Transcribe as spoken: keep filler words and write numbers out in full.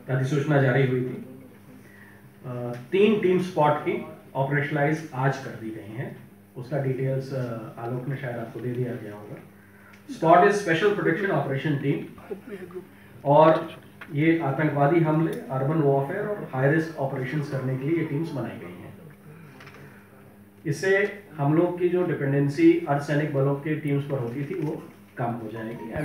अधिसूचना जारी हुई थी। तीन टीम स्पॉट की ऑपरेशनलाइज आज कर दी गई हैं। उसका डिटेल्स आलोक ने शायद आपको दे दिया गया होगा। SPOT is special protection operation team, और ये आतंकवादी हमले, अर्बन वॉरफेयर और हाई रिस्क ऑपरेशंस करने के लिए ये टीम्स बनाई गई हैं। इससे हम लोग की जो डिपेंडेंसी अर्धसैनिक बलों के टीम्स पर होती थी वो कम हो जाएगी।